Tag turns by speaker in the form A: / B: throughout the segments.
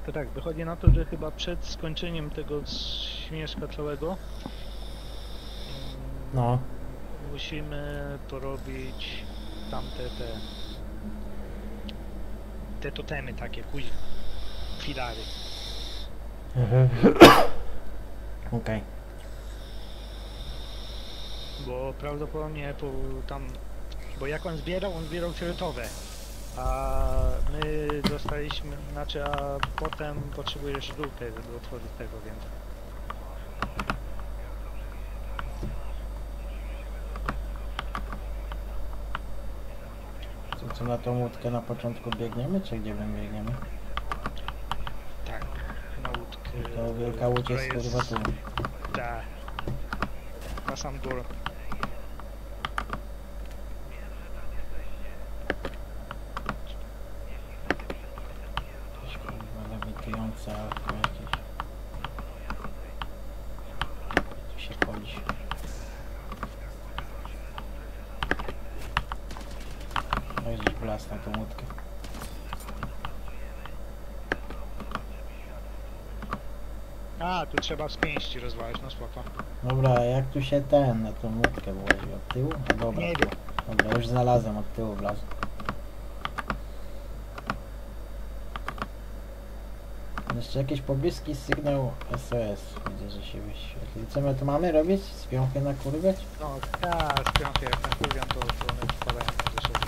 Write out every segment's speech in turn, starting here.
A: To tak, wychodzi na to, że chyba przed skończeniem tego śmieszka całego
B: No.
A: musimy porobić tamte te totemy takie, kuźwa, filary.
B: Okej.
A: Bo prawdopodobnie bo jak on zbierał fioletowe, a my dostaliśmy, znaczy, a potem potrzebujesz żółte, żeby otworzyć tego, więc...
B: To co, na tą łódkę na początku biegniemy, czy gdzie my biegniemy?
A: Tak, na łódkę...
B: To wielka łódź jest kurwa tu.
A: Tak, na sam górę.
B: Jakieś kurwa lewitujące auto jakieś. Tu się chodzi. No i gdzieś blas na tą łódkę.
A: A, tu trzeba z pięści rozwalić, no spoko.
B: Dobra, a jak tu się na tą łódkę włoży? Od tyłu? A dobra,
A: Nie
B: tu.
A: wiem.
B: Dobra, już znalazłem, od tyłu wlazł. Jeszcze jakiś pobliski sygnał SOS. Widzę, że się wyświetli. Co my tu mamy robić? Spiąchy nakurwiać?
A: No, tak, z piątej jak nakurwiam, to one wpadają do siebie.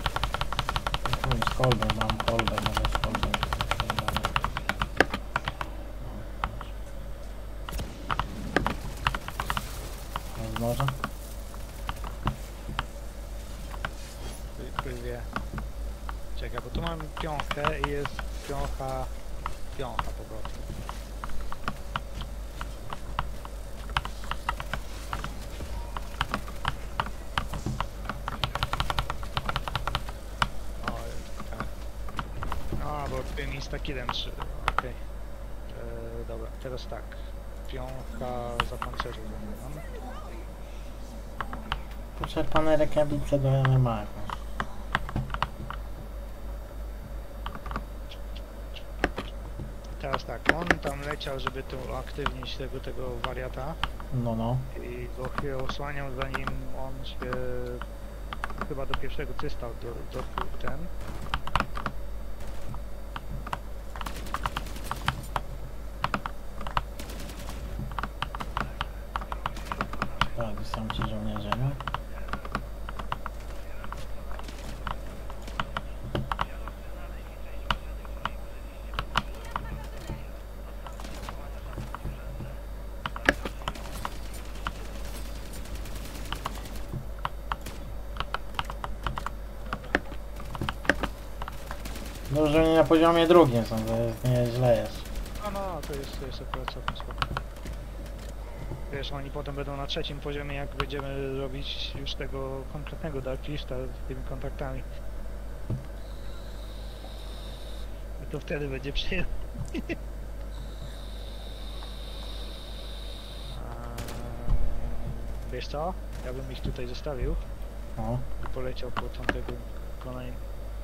B: Z kolbą, mam kolbę, może z kolbą. Z morza?
A: Wie. Czekaj, bo tu mam piąchę i jest piącha po prostu. O, tak. A, bo tym instakillem 3, okej. Dobra, teraz tak. Piącha zapancerzona.
B: Poczerpane rękawice do MMA.
A: Teraz tak, on tam leciał, żeby tu uaktywnić tego wariata
B: No, no.
A: i go chwilę osłaniał, zanim on się chyba do pierwszego cystał do ten.
B: Tak, są ci żołnierze, no. Dobrze, oni na poziomie drugim są, to jest nieźle jest.
A: No, to jest akurat całkiem spoko. Wiesz, oni potem będą na trzecim poziomie, jak będziemy robić już tego konkretnego Darklista z tymi kontaktami. I to wtedy będzie przyjemnie. Wiesz co? Ja bym ich tutaj zostawił
B: O.
A: i poleciał po tamtego kolejnego.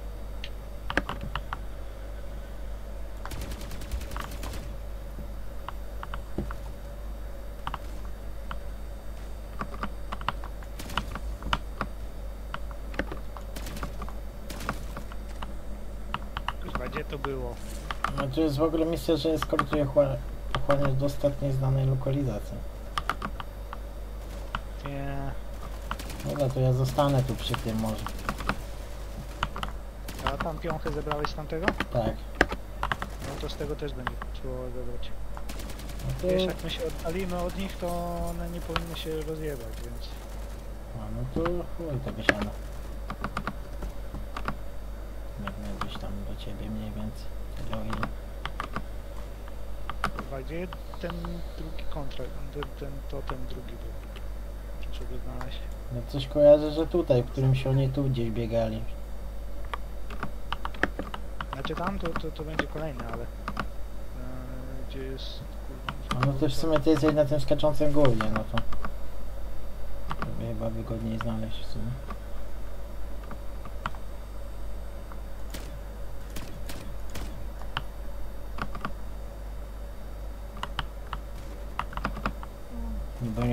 A: Gdzie to było?
B: No to jest w ogóle misja, że eskortuje pochłaniać do ostatniej znanej lokalizacji.
A: Nie.
B: Dobra, to ja zostanę tu przy tym może.
A: A tam piąchę zebrałeś z tamtego?
B: Tak.
A: No to z tego też będzie trzeba zebrać.
B: No to...
A: Wiesz, jak my się oddalimy od nich, to one nie powinny się rozjebać, więc...
B: A, no to chuj tego siana. Biegnę gdzieś tam do ciebie mniej więcej. Drogi.
A: Chyba gdzie ten drugi kontrakt, ten drugi był. Muszę go znaleźć.
B: No coś kojarzę, że tutaj, w którym się oni tu gdzieś biegali.
A: Znaczy tam to będzie kolejny, ale... gdzie jest...
B: A no to w sumie ty jesteś na tym skaczącym górnie, no to... Żeby chyba wygodniej znaleźć w sumie.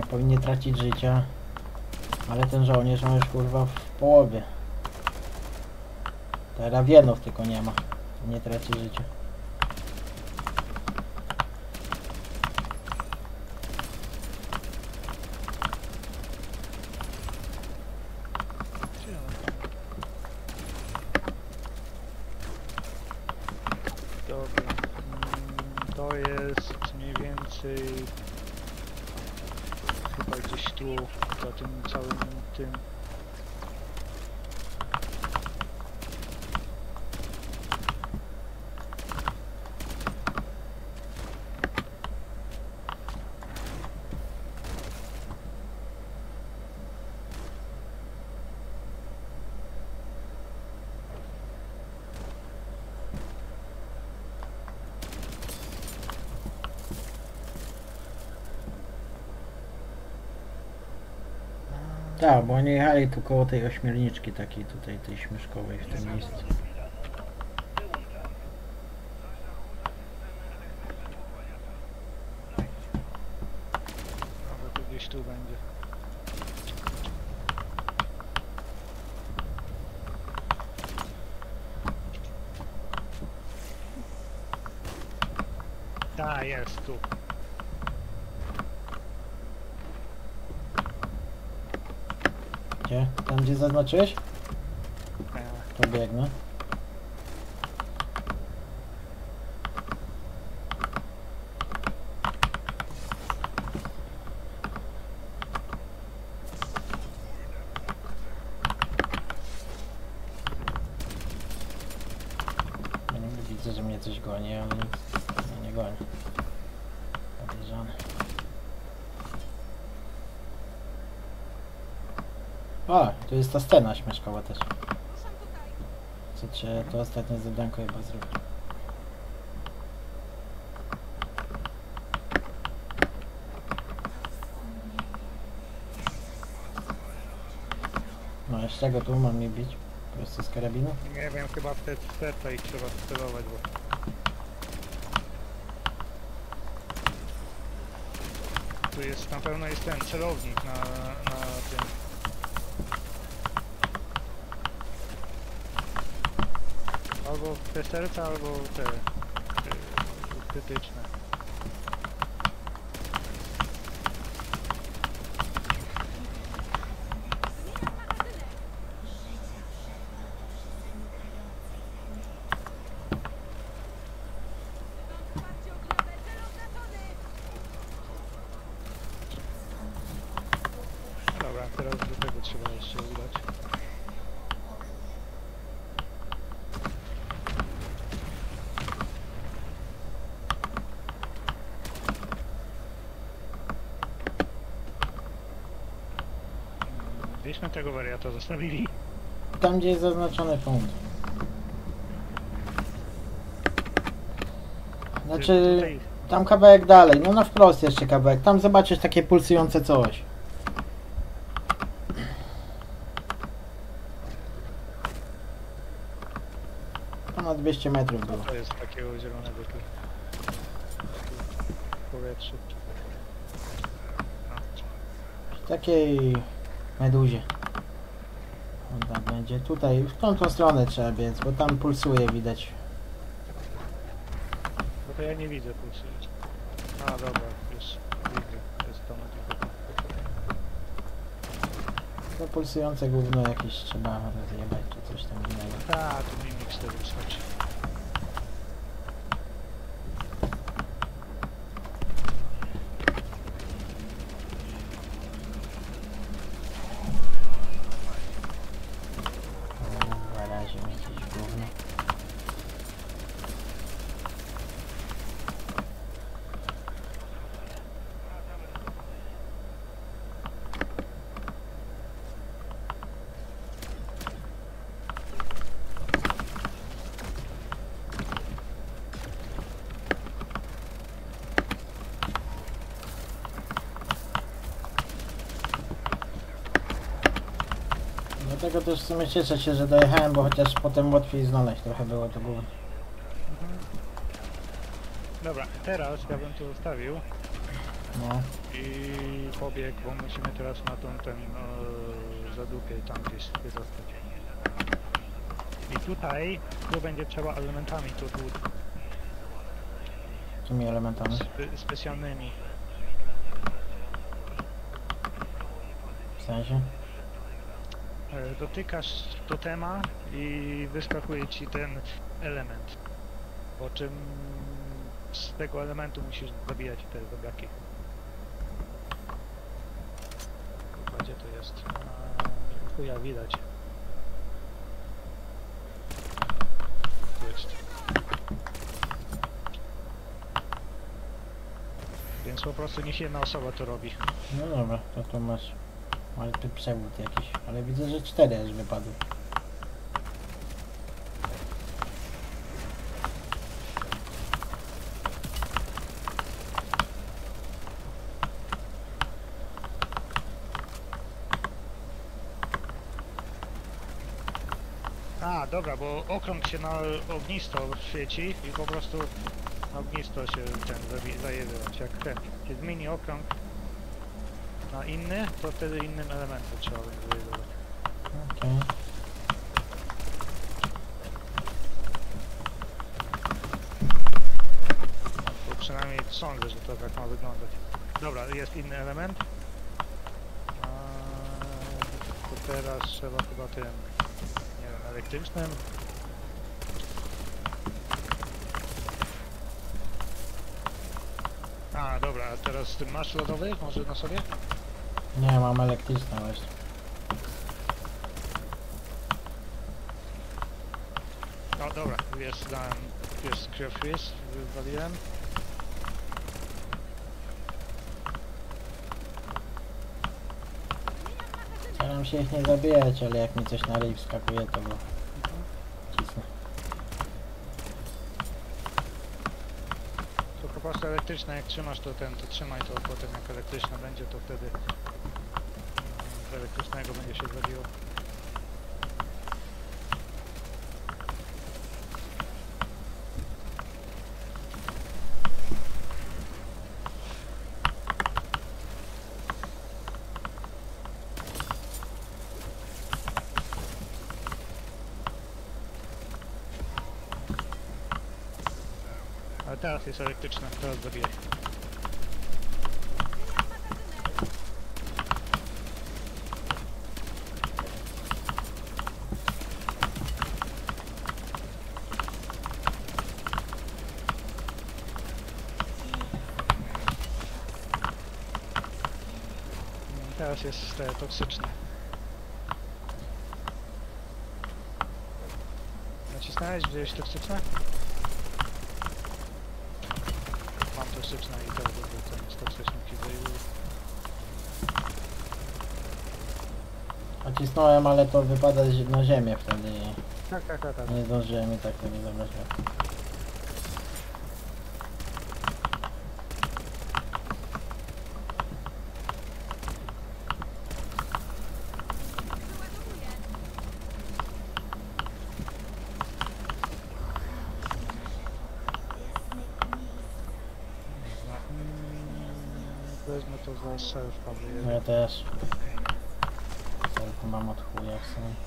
B: powinni tracić życia. Ale ten żołnierz ma już kurwa w połowie. Rawienów tylko nie ma. Nie traci życia.
A: Dobra. To jest mniej więcej chyba gdzieś tu, za tym całym tym.
B: Tak, bo oni jechali tu koło tej ośmiorniczki takiej tutaj, tej śmieszkowej w tym miejscu.
A: Może to gdzieś tu będzie. Tak, jest tu.
B: Gdzie? Tam gdzie zaznaczyłeś? To biegnę. Ja nie widzę, że mnie coś goni, ale nic mnie nie goni. Podejrzane. O, tu jest ta scena śmieszkowa też. Co trzeba, to ostatnie zadanko chyba zrobić. No, z czego tu mam je bić? Po prostu z karabinu?
A: Nie wiem, chyba w te serca ich trzeba celować, bo... Tu jest, na pewno jest ten celownik na tym. Albo te serca, albo te krytyczne. Dobra, teraz do tego trzeba jeszcze udać. Gdzieśmy tego wariata zostawili.
B: Tam gdzie jest zaznaczony punkt. Znaczy,
A: Tutaj,
B: tam kawałek dalej, no na wprost jeszcze kawałek. Tam zobaczysz takie pulsujące coś. Ponad 200 metrów było.
A: to jest takiego zielonego tu. W powietrzu.
B: W takiej meduzie. O, tak będzie. Tutaj, w tą stronę trzeba biec, bo tam pulsuje widać.
A: Bo to ja nie widzę pulsu. A dobra, już widzę. To jest to na tylko.
B: To pulsujące gówno jakieś trzeba rozjebać, czy coś tam innego.
A: A, tu mimik z tego wskoczy.
B: Na razie jakieś gówno. Dlatego też w sumie cieszę się, że dojechałem, bo chociaż potem łatwiej znaleźć trochę było to gówno.
A: Dobra, teraz ja bym tu zostawił
B: No.
A: i pobiegł, bo musimy teraz na ten zadupie tam gdzieś się dostać. I tutaj, tu będzie trzeba elementami to tu
B: Tymi elementami.
A: specjalnymi.
B: W sensie?
A: Dotykasz totema i wyskakuje ci ten element. Po czym z tego elementu musisz zabijać te zombiaki. Gdzie to jest? Chuja widać. Tu jest. Więc po prostu niech jedna osoba to robi.
B: No dobra, to tu masz martwy przewód jakiś, ale widzę, że 4 już wypadły.
A: A, dobra, bo okrąg się na ognisto świeci i po prostu na ognisto się ten zajebać. Jak ten się zmieni okrąg na inny, to wtedy innym elementem trzeba będzie zajebywać.
B: Okej.
A: Bo przynajmniej sądzę, że to tak ma wyglądać. Dobra, jest inny element. To teraz trzeba chyba tym, nie wiem, elektrycznym. A, dobra, a teraz ty masz lodowy? Może na sobie?
B: Nie, mam elektryczne właśnie.
A: No dobra, jest Cure Freeze, wywaliłem.
B: Staram się ich nie zabijać, ale jak mi coś na ryj wskakuje, to go cisnę.
A: To po prostu elektryczne, jak trzymasz to to trzymaj to, potem jak elektryczne będzie, to wtedy z elektrycznego będzie się zabiło. Ale teraz jest elektryczne, teraz zabijaj. Teraz jest toksyczne. Nacisnąłeś, gdzieś toksyczne? Mam toksyczne i to jest toksyczny kill.
B: Nacisnąłem, ale to wypada na ziemię wtedy i
A: Tak.
B: nie zdążyłem i tak tego zabrać.
A: Wezmę to za selfa,
B: No ja też. Tylko mam od chuja w sumie.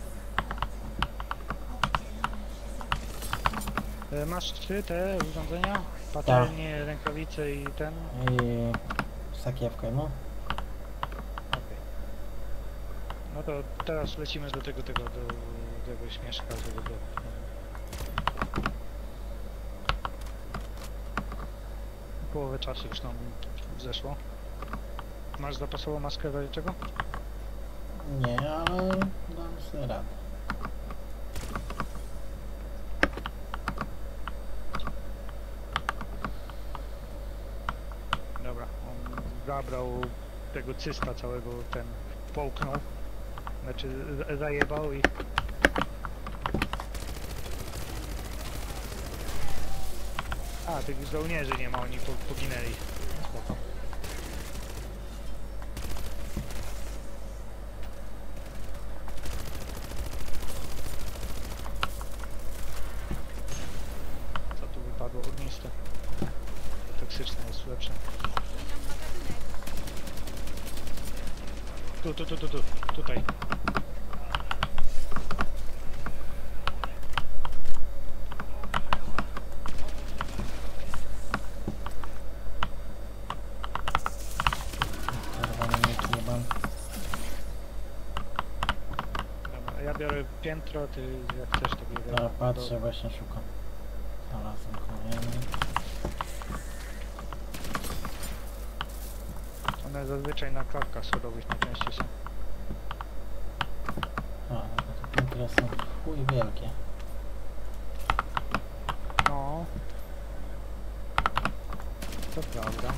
A: Masz 3 te urządzenia? Patelnie, rękawice i ten?
B: I sakiewkę, no.
A: Okej. No to teraz lecimy do tego śmieszka, żeby go... Połowę czasu już nam zeszło. Masz zapasową maskę w razie czego?
B: Nie, ale dam sobie radę.
A: Dobra, on zabrał tego cysta całego, ten połknął. Znaczy zajebał i... A, tych żołnierzy nie ma, oni poginęli. Spoko. Co tu wypadło? Ogniste. To toksyczne jest lepsze. Tutaj.
B: Czerwony mieć nie mam.
A: Dobra, ja biorę piętro, ty jak chcesz to biorę.
B: Dobra, patrzę, właśnie szukam. Znalazłem kolejny.
A: One zazwyczaj na klatkach schodowych najczęściej są.
B: A, no to te piętra są w chuj wielkie.
A: No. To prawda.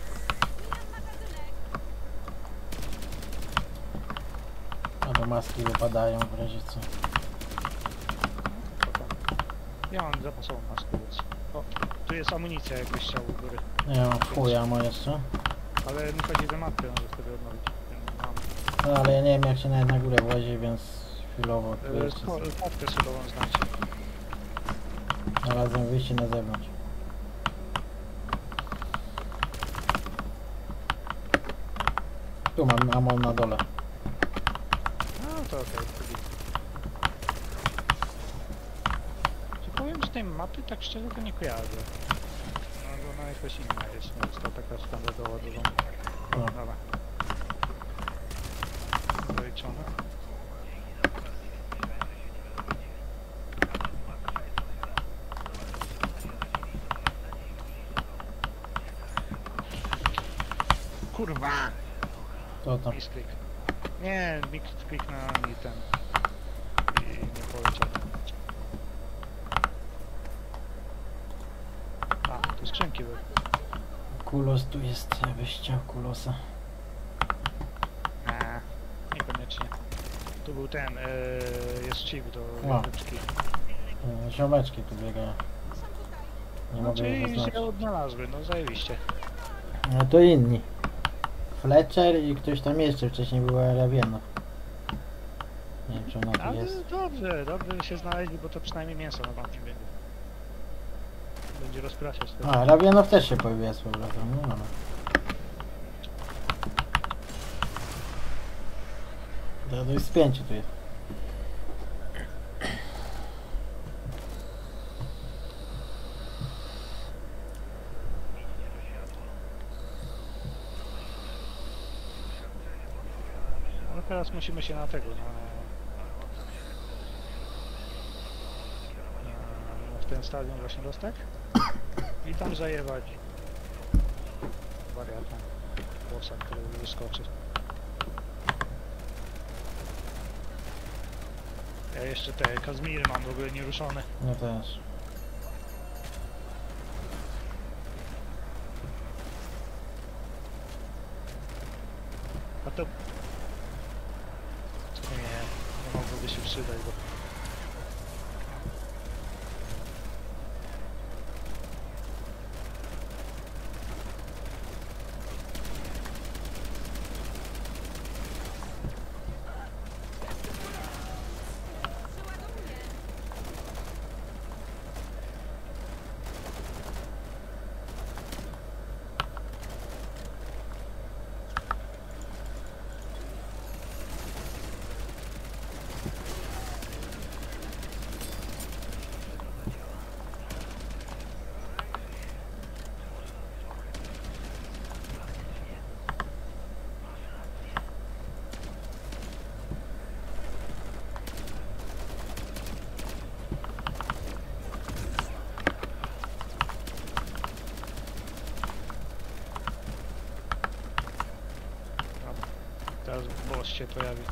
B: Albo maski wypadają w razie co.
A: Co tam? Ja mam zapasową maskę, więc... O, tu jest amunicja jakbyś chciał u góry.
B: Ja mam w chuj ammo jeszcze.
A: Ale mi chodzi za mapkę, może wtedy odnowić. Mam.
B: No ale ja nie wiem jak się nawet na górę włazi, więc chwilowo tu jeszcze
A: Klatkę schodową znacie.
B: znalazłem wyjście na zewnątrz. Tu mam ammo na dole.
A: No to okej. Czy powiem, że tej mapy tak szczerze to nie kojarzę. No bo ona jakoś inna jest, nie jest to taka standardowa dużą.
B: No.
A: Dobra. Zaliczone. Kurwa!
B: To tam.
A: Misklik. Nie, misklik na mi ten. I nie poleciał. A, tu skrzynki były.
B: Kulos tu jest, jakbyś chciał kulosa.
A: A, niekoniecznie. Tu był ten, jest chip do
B: O.
A: jabłeczki.
B: Ziomeczki tu biegają. Nie
A: No
B: mogę ich
A: czyli się
B: oznaczyć.
A: odnalazły, no zajebiście.
B: No to inni. Fletcher i ktoś tam jeszcze wcześniej była Rawienna. Nie wiem czy ona tu
A: Ale
B: jest.
A: dobrze, dobrze się znaleźli, bo to przynajmniej mięso na tamtym będzie. Będzie rozpraszać to.
B: A, Rawienow też się pojawiła z powrotem. No, no. To dość spięcie tu jest.
A: No teraz musimy się na tego, w ten stadion właśnie dostać i tam zajebać wariata bossa, który wyskoczy. Ja jeszcze te Kazmiry mam w ogóle nieruszone.
B: Ja też.
A: A to... nie mogłoby się przydać, bo... Teraz boss się pojawi.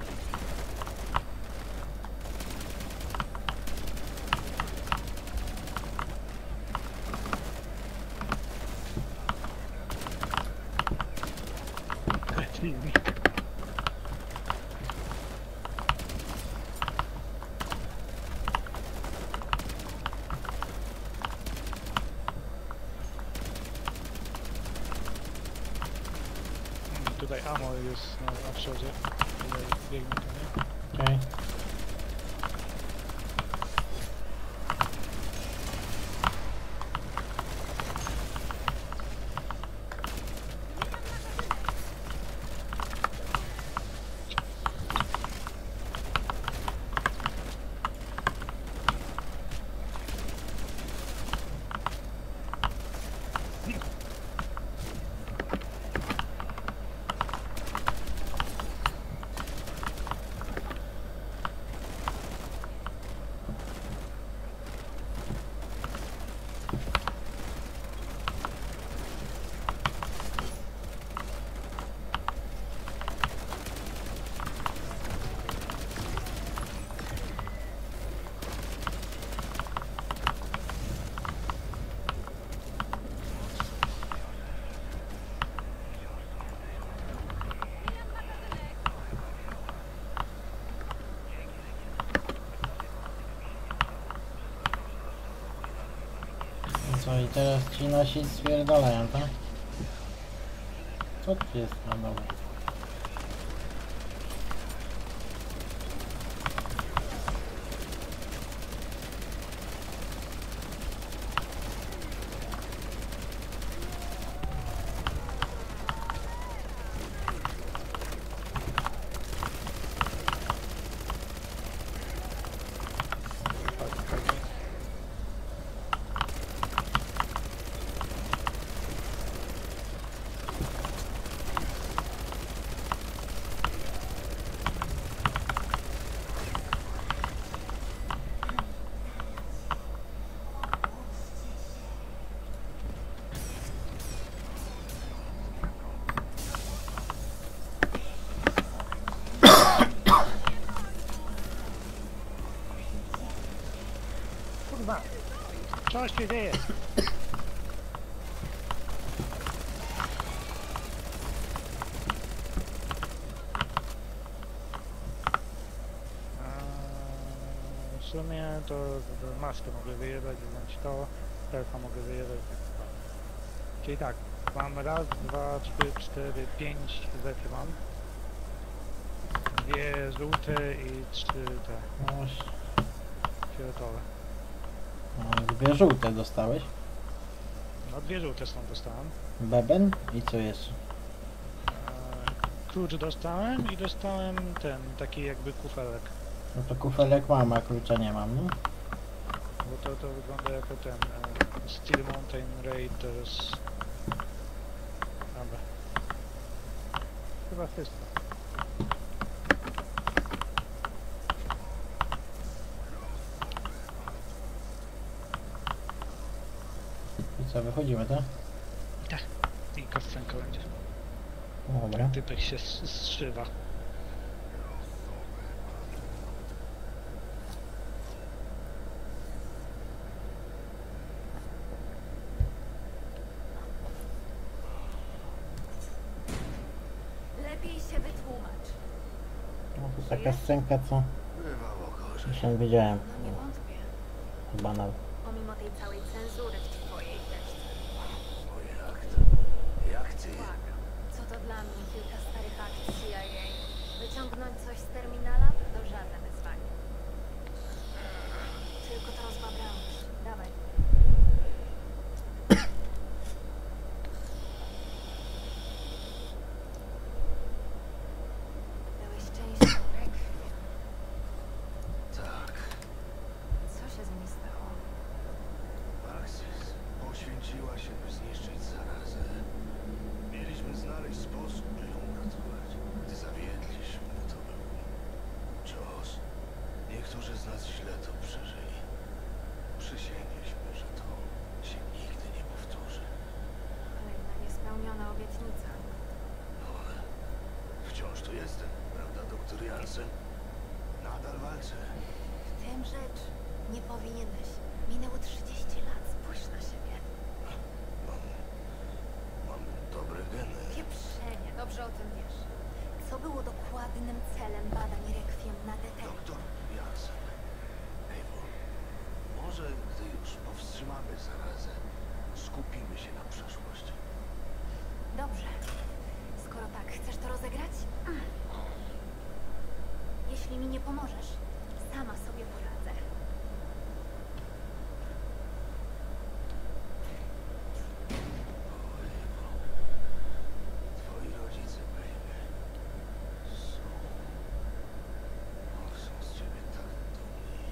A: Tutaj ammo jest na przodzie. Tutaj biegnie to, nie?
B: Okej. co, i teraz ci nasi stwierdzalają, tak? Co tu jest na dole?
A: Kurwa! Co się dzieje? W sumie to maskę mogę wyjebać, więc to telefon mogę wyjebać. Czyli tak, mam raz, dwa, trzy, cztery, pięć zety mam. Dwie żółte i trzy te
B: No właśnie.
A: fioletowe.
B: No, dwie żółte dostałeś.
A: No dwie żółte stąd dostałem.
B: Beben i co jeszcze?
A: Klucz dostałem i dostałem ten, taki jakby kufelek.
B: No to kufelek mam, a klucza nie mam, no.
A: Bo to wygląda jako ten Steel Mountain Raiders. Dobra. Chyba wszystko.
B: I co, wychodzimy, tak?
A: I koscenka będzie.
B: Dobra.
A: Typek się zszywa.
C: Lepiej się wytłumacz.
B: No to taka scenka, co
D: Bywało gorzej.
B: dzisiaj widziałem.
C: No nie wątpię.
B: Chyba na...
C: Pomimo tej całej cenzury w twojej teczce.
D: Moje akty.
C: Błagam. Co to dla mnie kilka starych akt CIA? Wyciągnąć coś z terminala to żadne wyzwanie. Tylko to rozbabrałeś. Dawaj. Byłeś częścią Requiem.
D: Tak.
C: Co się z nimi stało?
D: Axis poświęciła się, by zniszczyć zarazę. Mieliśmy znaleźć sposób, by ją uratować. Gdy zawiedliśmy, to był cios. Niektórzy z nas źle to przeżyli. Przysięgliśmy, że to się nigdy nie powtórzy.
C: Kolejna niespełniona obietnica.
D: No ale wciąż tu jestem, prawda, doktor Jansen? Nadal walczę.
C: W tym rzecz nie powinieneś. Minęło 30 lat. Spójrz na siebie.
D: Mam dobre geny.
C: Pieprzenie. Dobrze o tym wiesz. Co było dokładnym celem badań Requiem na DT?
D: Doktor Jansen. Ewo, może gdy już powstrzymamy zarazę, skupimy się na przeszłości.
C: Dobrze. Skoro tak, chcesz to rozegrać? Jeśli mi nie pomożesz, sama sobie poradzę.
D: O Ewo, twoi rodzice, baby, są z ciebie tak dumni.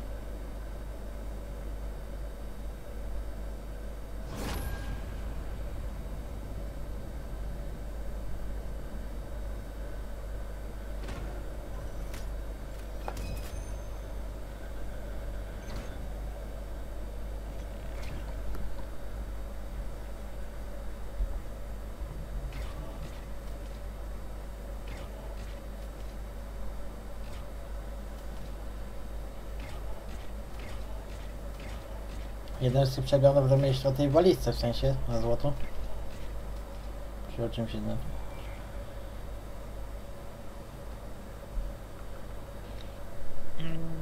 B: Jeden z tych przeglądów to mieliście o tej walizce, w sensie, na złoto. Czy o czymś innym?
A: Mm,